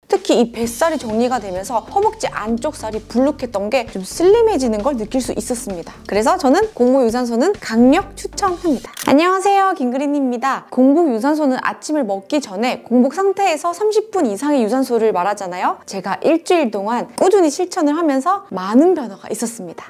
특히 이 뱃살이 정리가 되면서 허벅지 안쪽 살이 불룩했던 게 좀 슬림해지는 걸 느낄 수 있었습니다. 그래서 저는 공복 유산소는 강력 추천합니다. 안녕하세요, 김그린입니다. 공복 유산소는 아침을 먹기 전에 공복 상태에서 30분 이상의 유산소를 말하잖아요. 제가 일주일 동안 꾸준히 실천을 하면서 많은 변화가 있었습니다.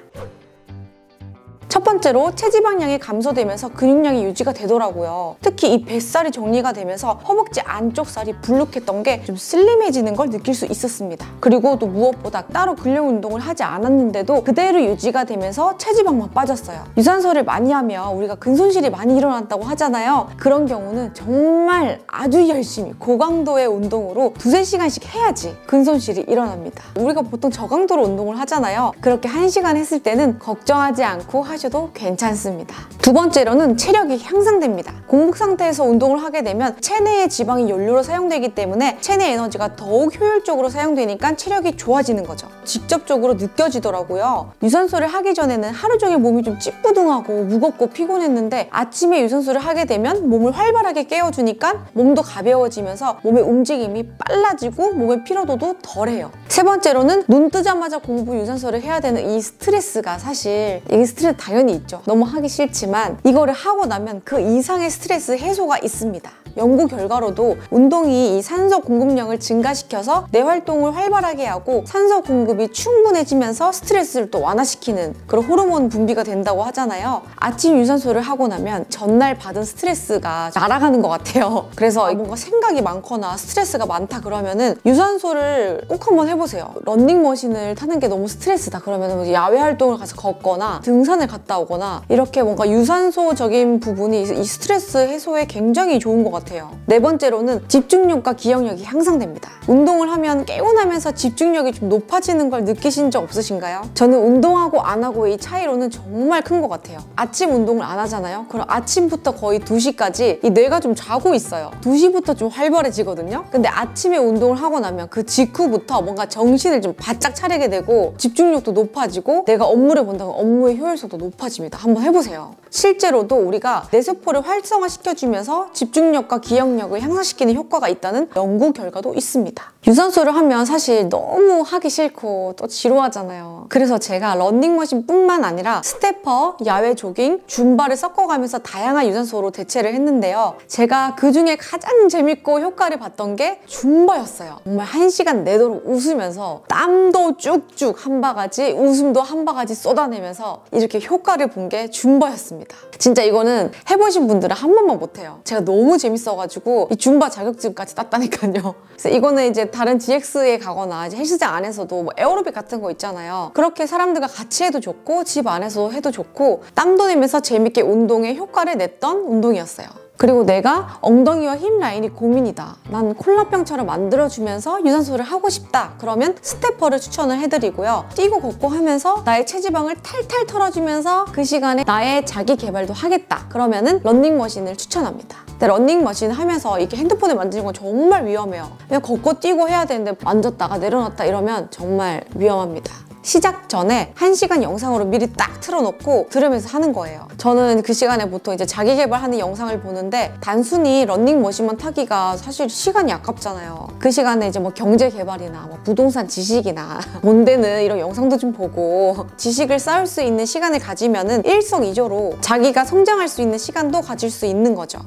첫 번째로 체지방량이 감소되면서 근육량이 유지가 되더라고요. 특히 이 뱃살이 정리가 되면서 허벅지 안쪽 살이 불룩했던 게 좀 슬림해지는 걸 느낄 수 있었습니다. 그리고 또 무엇보다 따로 근력 운동을 하지 않았는데도 그대로 유지가 되면서 체지방만 빠졌어요. 유산소를 많이 하면 우리가 근손실이 많이 일어난다고 하잖아요. 그런 경우는 정말 아주 열심히 고강도의 운동으로 2~3시간씩 해야지 근손실이 일어납니다. 우리가 보통 저강도로 운동을 하잖아요. 그렇게 1시간 했을 때는 걱정하지 않고 하셔도 괜찮습니다. 두 번째로는 체력이 향상됩니다. 공복 상태에서 운동을 하게 되면 체내의 지방이 연료로 사용되기 때문에 체내 에너지가 더욱 효율적으로 사용되니까 체력이 좋아지는 거죠. 직접적으로 느껴지더라고요. 유산소를 하기 전에는 하루 종일 몸이 좀 찌뿌둥하고 무겁고 피곤했는데 아침에 유산소를 하게 되면 몸을 활발하게 깨워주니까 몸도 가벼워지면서 몸의 움직임이 빨라지고 몸의 피로도도 덜해요. 세 번째로는 눈 뜨자마자 공복 유산소를 해야 되는 이 스트레스가 사실 이게 스트레스 당연히 있죠. 너무 하기 싫지만 이거를 하고 나면 그 이상의 스트레스 해소가 있습니다. 연구 결과로도 운동이 이 산소 공급량을 증가시켜서 뇌 활동을 활발하게 하고 산소 공급이 충분해지면서 스트레스를 또 완화시키는 그런 호르몬 분비가 된다고 하잖아요. 아침 유산소를 하고 나면 전날 받은 스트레스가 날아가는 것 같아요. 그래서 뭔가 생각이 많거나 스트레스가 많다 그러면은 유산소를 꼭 한번 해보세요. 런닝머신을 타는 게 너무 스트레스다 그러면 야외 활동을 가서 걷거나 등산을 갔다 오거나 이렇게 뭔가 유산소적인 부분이 이 스트레스 해소에 굉장히 좋은 것 같아요. 네 번째로는 집중력과 기억력이 향상됩니다. 운동을 하면 개운하면서 집중력이 좀 높아지는 걸 느끼신 적 없으신가요? 저는 운동하고 안 하고의 차이로는 정말 큰 것 같아요. 아침 운동을 안 하잖아요? 그럼 아침부터 거의 2시까지 이 뇌가 좀 자고 있어요. 2시부터 좀 활발해지거든요? 근데 아침에 운동을 하고 나면 그 직후부터 뭔가 정신을 좀 바짝 차리게 되고 집중력도 높아지고 내가 업무를 본다면 업무의 효율성도 높아집니다. 한번 해보세요. 실제로도 우리가 뇌세포를 활성화시켜주면서 집중력과 기억력을 향상시키는 효과가 있다는 연구 결과도 있습니다. 유산소를 하면 사실 너무 하기 싫고 또 지루하잖아요. 그래서 제가 런닝머신 뿐만 아니라 스태퍼, 야외 조깅, 줌바를 섞어가면서 다양한 유산소로 대체를 했는데요. 제가 그중에 가장 재밌고 효과를 봤던 게 줌바였어요. 정말 1시간 내도록 웃으면서 땀도 쭉쭉 한 바가지, 웃음도 한 바가지 쏟아내면서 이렇게 효과를 본 게 줌바였습니다. 진짜 이거는 해보신 분들은 한 번만 못해요. 제가 너무 재밌어가지고 이 줌바 자격증까지 땄다니까요. 그래서 이거는 이제 다른 GX에 가거나 이제 헬스장 안에서도 뭐 에어로빅 같은 거 있잖아요. 그렇게 사람들과 같이 해도 좋고 집 안에서 해도 좋고 땀도 내면서 재밌게 운동에 효과를 냈던 운동이었어요. 그리고 내가 엉덩이와 힙 라인이 고민이다. 난 콜라병처럼 만들어주면서 유산소를 하고 싶다. 그러면 스태퍼를 추천을 해드리고요. 뛰고 걷고 하면서 나의 체지방을 탈탈 털어주면서 그 시간에 나의 자기 개발도 하겠다. 그러면은 런닝머신을 추천합니다. 근데 런닝머신 하면서 이렇게 핸드폰을 만지는 건 정말 위험해요. 그냥 걷고 뛰고 해야 되는데 만졌다가 내려놨다 이러면 정말 위험합니다. 시작 전에 1시간 영상으로 미리 딱 틀어놓고 들으면서 하는 거예요. 저는 그 시간에 보통 이제 자기 개발하는 영상을 보는데 단순히 런닝머신만 타기가 사실 시간이 아깝잖아요. 그 시간에 이제 뭐 경제 개발이나 뭐 부동산 지식이나 돈 되는 이런 영상도 좀 보고 지식을 쌓을 수 있는 시간을 가지면은 일석이조로 자기가 성장할 수 있는 시간도 가질 수 있는 거죠.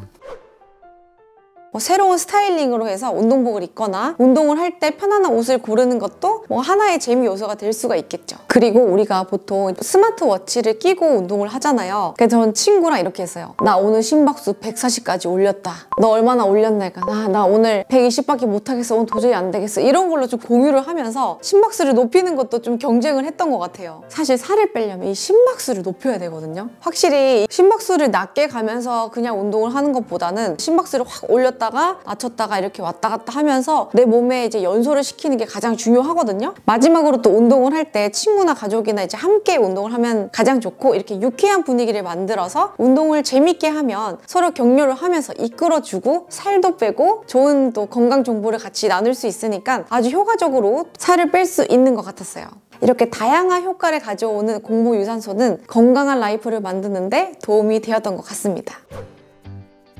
뭐 새로운 스타일링으로 해서 운동복을 입거나 운동을 할 때 편안한 옷을 고르는 것도 뭐 하나의 재미 요소가 될 수가 있겠죠. 그리고 우리가 보통 스마트워치를 끼고 운동을 하잖아요. 그래서 전 친구랑 이렇게 했어요. 나 오늘 심박수 140까지 올렸다. 너 얼마나 올렸나니까 나 오늘 120밖에 못하겠어. 오늘 도저히 안 되겠어. 이런 걸로 좀 공유를 하면서 심박수를 높이는 것도 좀 경쟁을 했던 것 같아요. 사실 살을 빼려면 이 심박수를 높여야 되거든요. 확실히 심박수를 낮게 가면서 그냥 운동을 하는 것보다는 심박수를 확 올렸다가 낮췄다가 이렇게 왔다 갔다 하면서 내 몸에 이제 연소를 시키는 게 가장 중요하거든요. 마지막으로 또 운동을 할 때 친구나 가족이나 이제 함께 운동을 하면 가장 좋고 이렇게 유쾌한 분위기를 만들어서 운동을 재밌게 하면 서로 격려를 하면서 이끌어주고 살도 빼고 좋은 또 건강 정보를 같이 나눌 수 있으니까 아주 효과적으로 살을 뺄 수 있는 것 같았어요. 이렇게 다양한 효과를 가져오는 공복 유산소는 건강한 라이프를 만드는 데 도움이 되었던 것 같습니다.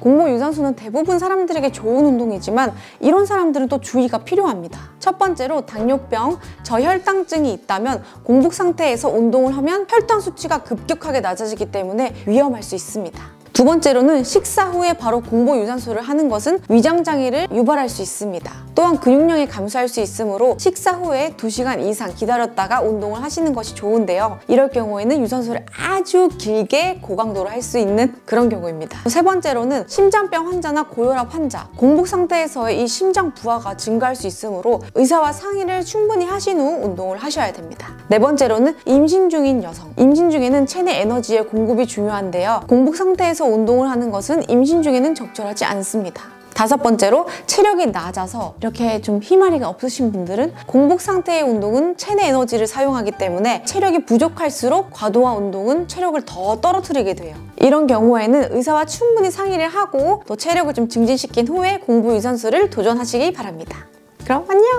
공복 유산소는 대부분 사람들에게 좋은 운동이지만 이런 사람들은 또 주의가 필요합니다. 첫 번째로 당뇨병, 저혈당증이 있다면 공복 상태에서 운동을 하면 혈당 수치가 급격하게 낮아지기 때문에 위험할 수 있습니다. 두 번째로는 식사 후에 바로 공복 유산소를 하는 것은 위장장애를 유발할 수 있습니다. 또한 근육량이 감소할 수 있으므로 식사 후에 2시간 이상 기다렸다가 운동을 하시는 것이 좋은데요. 이럴 경우에는 유산소를 아주 길게 고강도로 할 수 있는 그런 경우입니다. 세 번째로는 심장병 환자나 고혈압 환자, 공복 상태에서의 이 심장 부하가 증가할 수 있으므로 의사와 상의를 충분히 하신 후 운동을 하셔야 됩니다. 네 번째로는 임신 중인 여성. 임신 중에는 체내 에너지의 공급이 중요한데요. 공복 상태에서 운동을 하는 것은 임신 중에는 적절하지 않습니다. 다섯 번째로 체력이 낮아서 이렇게 좀 힘마리가 없으신 분들은 공복 상태의 운동은 체내 에너지를 사용하기 때문에 체력이 부족할수록 과도한 운동은 체력을 더 떨어뜨리게 돼요. 이런 경우에는 의사와 충분히 상의를 하고 또 체력을 좀 증진시킨 후에 공복 유산소를 도전하시기 바랍니다. 그럼 안녕!